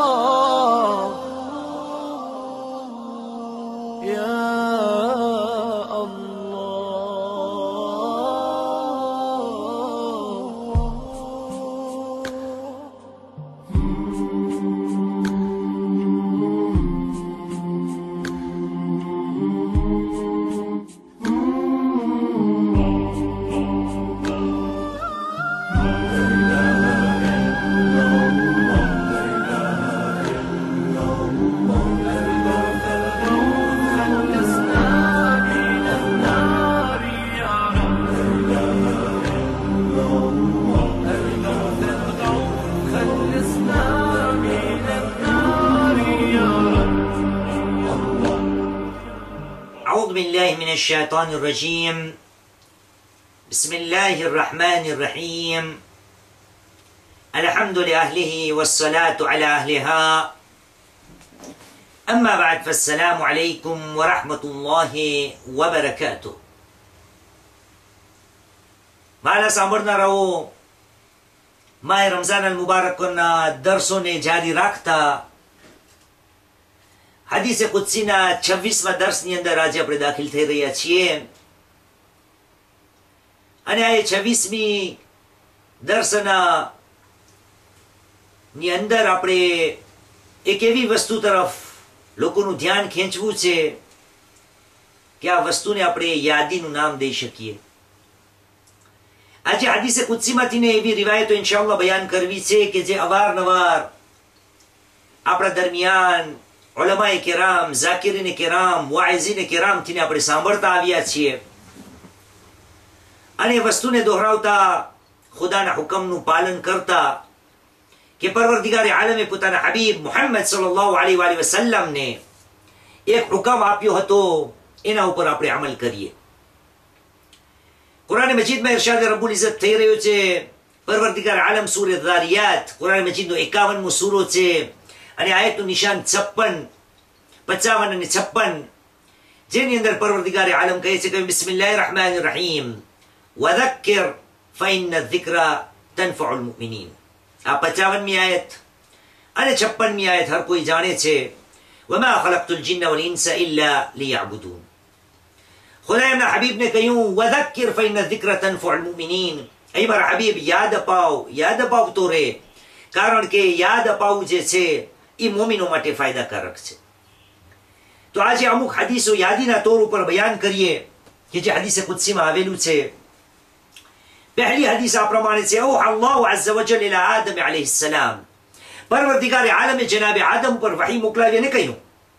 शैतानिर्रजीम बिस्मिल्लाहिर्रहमानिर्रहीम अल्हम्दुलिल्लाहि अहलिही वस्सलातु अला अहलिहा अम्मा बाद फस्सलामु अलैकुम व रहमतुल्लाहि व बरकातुह। माला સાંભળનારાઓ માહ રમઝાન અલ મુબારકના દર્શોને જારી રાખતા હદીસે કુદસીના 26મા દર્શની અંદર આજે આપણે દાખલ થઈ રહ્યા છીએ અને આ 26મી દર્શના ની અંદર આપણે એક એવી વસ્તુ તરફ લોકોનું ધ્યાન ખેંચવું છે કે આ વસ્તુને આપણે યાદીનું નામ દઈ શકીએ। આજે હદીસે કુદસીમાંથી એવી રિવાયતો ઇન્શાઅલ્લાહ બયાન કરવી છે કે જે અવારનવાર આપણા દરમિયાન ઉલમાએ કિરામ, ઝાકિરીને કિરામ, વાઇઝીને કિરામ થી આપણે સાંભળતા આવ્યા છીએ અને વસ્તુને દોહરાવતા ખુદાના હુકમનું પાલન કરતા કે પરવરદિગારે આલમે પોતાના હબીબ મુહમ્મદ સલ્લલ્લાહુ અલૈહિ વસલ્લમને એક હુકમ આપ્યો હતો એના ઉપર આપણે અમલ કરીએ। कुरान मजीद में इरशाद रब्बुल इज्जत થઈ રહ્યો છે પરવરદિગાર આલમ સૂરે ધારિયાત કુરાન મજીદનો 51મો સૂરો છે અને આયતનું નિશાન 56, 55 અને 56 જેની અંદર પરવરદિગાર આલમ કહે છે કે બિસ્મિલ્લાહિર રહમાનિર રહીમ વذكر فإن الذكرى تنفع المؤمنين। આ 55મી આયત અને 56મી આયત હર કોઈ જાણે છે وما خلقت الجن والانس الا ليعبدون। खुदा हबीब ने कहूं वذक्किर फइन्न ज़िक्र तनफ़उल मुमिनीन, ऐ मारा हबीब याद अपाव तो रे कारण के याद अपाव जे छे ई मोमिनो माटे फायदाकारक छे। तो आज अमुक हदीसो यादीना तौर पर बयान करिए कि जे हदीस कुदसी में आवेलू छे। पहली हदीस आ प्रमाणे छे ओ अल्लाह अज़्ज़ा वजल इला आदम अलैहिस्सलाम, परवरदिगार आलम जनाब आदम पर वही मोकलावीने कहूं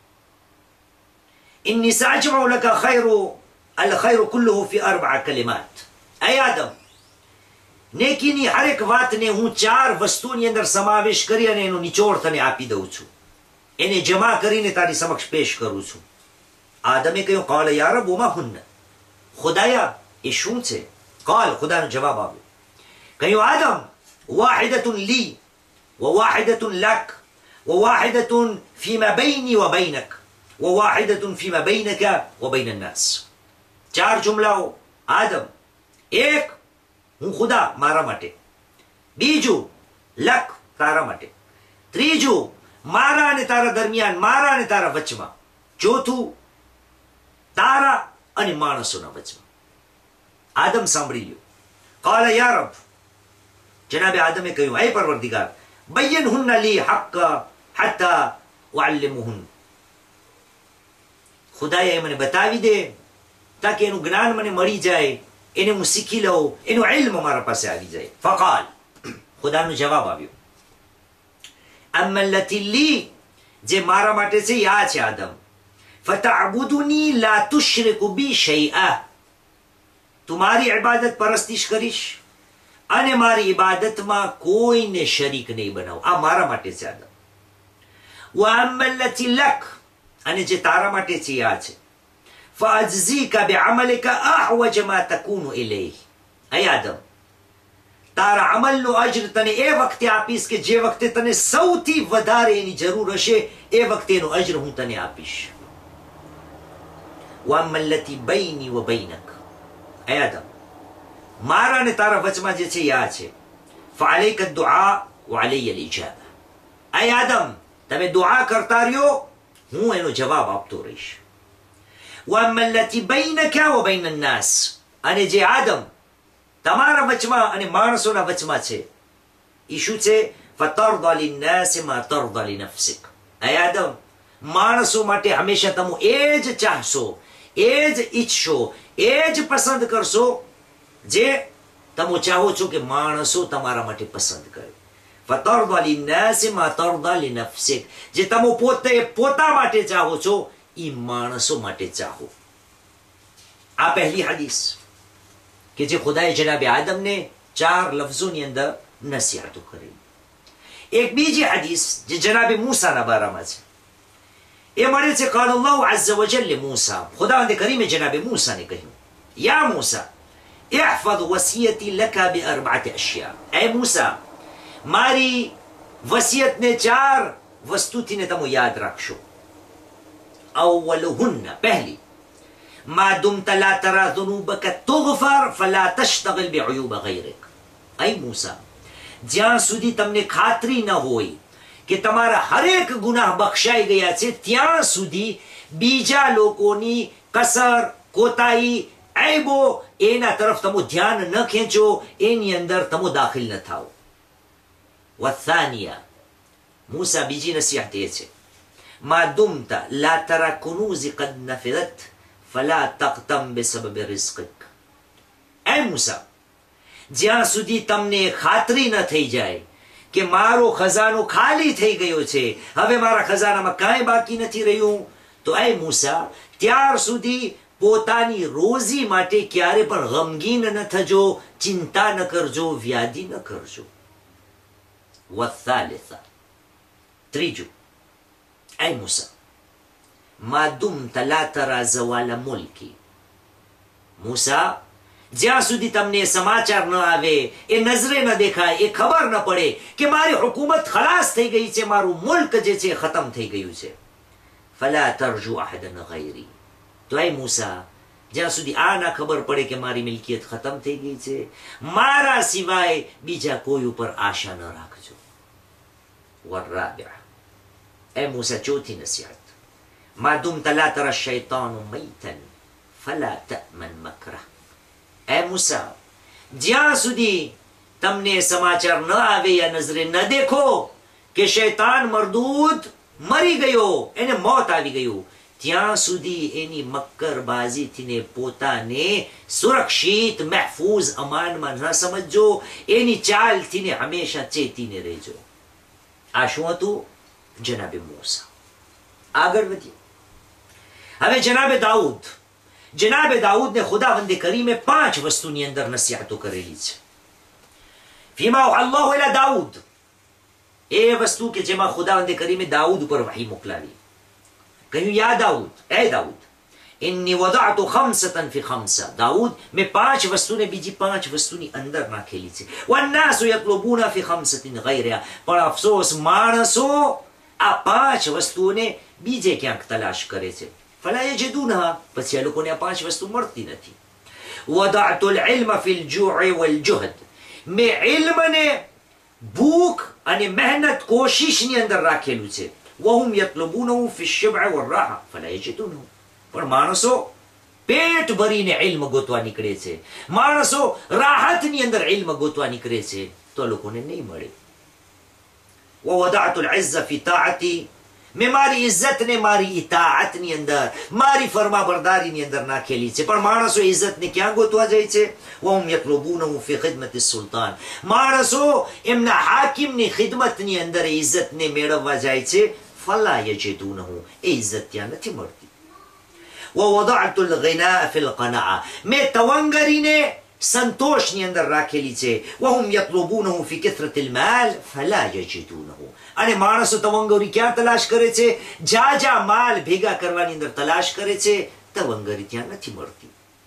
इन्नी साजमउ लका खैरु अल खैरु कुल्लुहु फी 4 कलिमात। ऐ आदम नेकीनी हर एक बात ने हूँ 4 वस्तुओं अंदर समावेश करी अने एनो निचोड़ तने आपी दઉં છું, એને જમા કરીને તારી સમક્ષ પેશ કરું છું। આદમે કહ્યું قال या रब वमा हुन्न, खुदाया એ શું છે? قال खुदाનો જવાબ આવ્યો, કહ્યું આદમ वाहिदतुन ली وواحدة لك وواحدة فيما بيني وبينك وواحدة فيما بينك وبين الناس। 4 जुमलाओ आदम, एक हूँ खुदा मारा माटे, बीजू लक तारा माटे, त्रीजू मारा ने तारा दरमियान, मारा ने तारा वचमा, चौथू तारा अने माणसोना वचमा। आदम सांभળી લ્યો। قال या रब, जनाबे आदमे કહ્યું ऐ परवरदिगार बय्यनहुन्न ली हक्क हत्ता उअल्लिमुहुन, खुदाए મને बतावी दे ताकि एनु ज्ञान मने मળી जाए, એને હું શીખી લઉં, એનો ઇલ્મ મારા પાસે આવી જાય। ફકાલ, ખુદાનો જવાબ આવ્યો અમ્મા અલ્લતી લી, જે મારા માટે છે આ છે આદમ, ફતઅબુદુની લા તુશ્રિકુ બી શૈઆ, તું મારી ઇબાદત પરસ્તિશ કરીશ અને મારી ઇબાદતમાં કોઈને શરીક નહીં બનાવ, આ મારા માટે છે આદમ। વ અમ્મા અલ્લતી લક, અને જે તારા માટે છે આ છે فأجزيك بعملك أحوج ما تكون إليه। أي आदम, तारा अमलનો અજર તને એ વખતે આપીશ કે જે વખતે તને સૌથી વધારે એની જરૂર હશે, એ વખતે એનો અજર હું તને આપીશ। وأما التي بيني وبينك, أي आदम, મારા ને તારા વચમાં જે છે આ છે فعليك الدعاء وعلي الإجابة। أي आदम, તમે દુઆ કરતા રહ્યો, હું એનો જવાબ આપતો રહીશ. وَأَمَّا الَّتِي بَيْنَكَ وَبَيْنَ النَّاسِ, અને જે આદમ તમારા વચમાં અને માણસોના વચમાં છે, એ શું છે? فَتَرْضَ لِلنَّاسِ مَا تَرْضَ لِنَفْسِكَ. હે આદમ, માણસો માટે હંમેશા તમે એ જ ચાહશો, એ જ ઈચ્છશો, એ જ પસંદ કરશો જે તમે ચાહો છો કે માણસો તમારા માટે પસંદ કરે. فَتَرْضَ لِلنَّاسِ مَا تَرْضَ لِنَفْسِكَ, જે તમે પોતા માટે ચાહો છો એ માણસો માટે ચાહો. આ પહેલી હદીસ કે જે ખુદાએ જનાબે આદમને 4 લફ્ઝોની અંદર નસીહતો કરી. એક બીજી હદીસ જે જનાબે મૂસાના બારામાં છે, એ મળે છે قال الله عز وجل لموسى, ખુદાવંદ કરીમે જનાબે મૂસાને કહ્યું, યા મૂસા احفظ وصيتي لك ب4 أشياء. اے મૂસા, મારી વસિયતને 4 વસ્તુથીને તમે યાદ રાખશો. أولهن, પહેલી, ما دمت لا ترى ذنوبك تغفر فلا تشتغل بعيوب غيرك. اے મૂસા, જ્યાં સુધી તમને ખાતરી ન હોય કે તમારા હરેક ગુનાહ બક્ષાઈ ગયા છે, ત્યાં સુધી બીજા લોકોની કસર, કોતાહી, ઐબો એના તરફ તમે ધ્યાન ન ખેંચો, એની અંદર તમે દાખલ ન થાઓ. والثانية, મૂસા બીજી નસીહત એ છે, ما دمت لا ترى كنوز قد نفذت فلا تقتم بسبب رزقك. اے મૂસા, જ્યાં સુધી તમને ખાતરી ન થઈ જાય કે મારો ખજાનો ખાલી થઈ ગયો છે, હવે મારા ખજાનામાં કાંઈ બાકી નથી રહ્યું, તો એ મૂસા ત્યાર સુધી પોતાની રોજી માટે ક્યારે પણ ગમગીન ન થજો, ચિંતા ન કરજો, વ્યાધિ ન કરજો. والثالثة, ત્રીજું, اے મૂસા, ما دمت لا ترى زوال ملكي. મૂસા, જ્યાં સુધી તમને સમાચાર ન આવે, એ નજરે ન દેખાય, એ ખબર ન પડે કે મારી હુકુમત ખલાસ થઈ ગઈ છે, મારું મુલ્ક જે છે ખતમ થઈ ગયું છે. فلا ترجو أحدا غيري. તો એ મૂસા, જ્યાં સુધી આ ના ખબર પડે કે મારી મિલકિયત ખતમ થઈ ગઈ છે, મારા સિવાય બીજા કોઈ ઉપર આશા ન રાખજો. والرابعة, اے મૂસા, ચોથી નસીહત, ما دمت لا ترى الشيطان ميتا فلا تأمن مكره. اے મૂસા, જ્યાં સુધી તમને સમાચાર ન આવે યા નજરે ન દેખો કે શૈતાન મરદૂદ મરી ગયો, એને મોત આવી ગયું, ત્યાં સુધી એની મક્કરબાજીથીને પોતાને સુરક્ષિત, મહેફૂઝ, અમાનમાં ન સમજજો, એની ચાલથીને હંમેશા ચેતીને રહેજો. આ શું હતું? જનાબે મૂસા. આગળ વધીએ. હવે જનાબે દાઉદને ખુદાવંદે કરીમે 5 વસ્તુની અંદર નસીહતો કરેલી છે. ફીમા અલ્લાહ ઇલા દાઉદ, એ વસ્તુ કે જેમાં ખુદાવંદે કરીમે દાઉદ ઉપર વહી મોકલાવી. કહ્યું, યા દાઉદ, એ Dawood, inni wada'tu 5 fi 5. Dawood, મેં 5 વસ્તુને બીજી 5 વસ્તુની અંદર નાખેલી છે. વન્નાસુ યતલુબૂના fi 5 ગૈરિહા. પણ અફસોસ, માણસો આ 5 વસ્તુઓને બીજે ક્યાંક તલાશ કરે છે. فلا يجدونها, પછી આ લોકોને આ 5 વસ્તુ મળતી નથી. وضعت العلم في الجوع والجهد. મેં ઇલ્મને ભૂખ અને મહેનત, કોશિશની અંદર રાખેલું છે. وهم يطلبونه في الشبع والراحة فلا يجدونه. પણ માણસો પેટ ભરીને ઇલ્મ ગોતવા નીકળે છે, માણસો રાહતની અંદર ઇલ્મ ગોતવા નીકળે છે, તો લોકોને નહીં મળે. ووضعت العز في طاعتي. મેં મારી ઇજ્જતને મારી ઇતાઅતની અંદર, મારી ફરમાબરદારીની અંદર નાખેલી છે. પણ માણસો ઇજ્જતને ક્યાં ગોતવા જાય છે? وهم يطلبونه في خدمة السلطان. માણસો એમના હાકિમની ખિદમતની અંદર ઇજ્જતને મેળવવા જાય છે. فلا يجدونه. એ ઇજ્જત ત્યાં નથી મળતી. ووضعت الغناء في القناعة. મેં તવંગરીને સંતોષની અંદર રાખેલી છે. وهم يطلبونه في كثرة المال فلا يجدونه. અને માણસો તવંગરી ક્યાં તલાશ કરે છે? જાજા માલ ભેગા કરવાની અંદર તલાશ કરે છે, તવંગરી ત્યાં નથી મળતી.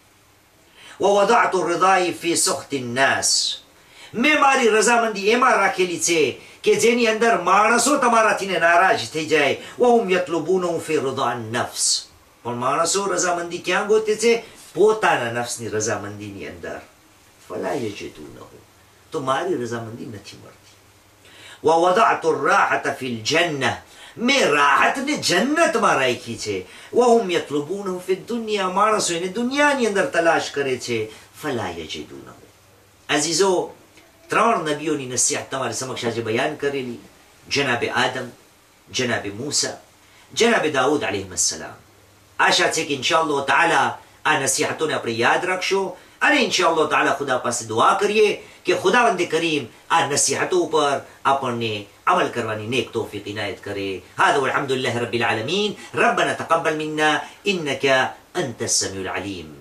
ووضعت الرضا في سخط الناس. મેં મારી રઝામંદી એમાં રાખેલી છે કે જેની અંદર માણસો તમારાથી નારાજ થઈ જાય. وهم يطلبونه في رضا النفس. પણ માણસો રઝામંદી ક્યાં ગોતે છે? પોતાના નફ્સની રઝામંદીની અંદર. فلا يجدونه. તો મારી રઝામંદી નથી મળતી. ववदअतु अर्राहत फिल जन्नह, મેં રાહતને જન્નતમાં રાખી છે. વહુમ યતલુબૂનહુ ફિદ દુનિયા, માણસો એને દુનિયાની અંદર તલાશ કરે છે. ફલા યજિદૂનહુ. અઝીઝો, ત્રણ નબીઓની નસીહત તમારી સમક્ષ આજે બયાન કરેલી. જનાબે આદમ, જનાબે મૂસા, જનાબે દાઉદ અલૈહિસ્સલામ. આશા છે કે ઇન્શાઅલ્લાહ તાઆલા આ નસીહતોને આપણે યાદ રાખશો અને ઇન્શાઅલ્લાહ તાઆલા ખુદા પાસે દુઆ કરીએ કે ખુદાવંદ કરીમ આ નસીહતો ઉપર આપણને عمل كرواني نيك توفيق عناية كري. هذا والحمد لله رب العالمين. ربنا تقبل منا إنك أنت السميع العليم.